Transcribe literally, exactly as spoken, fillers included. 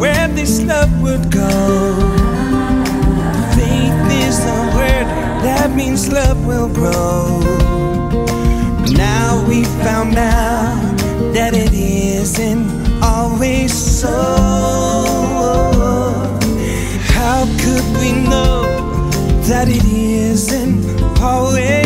where this love would go. Faith is the word, that means love will grow. Now we found out that it isn't always so. How could we know that it isn't always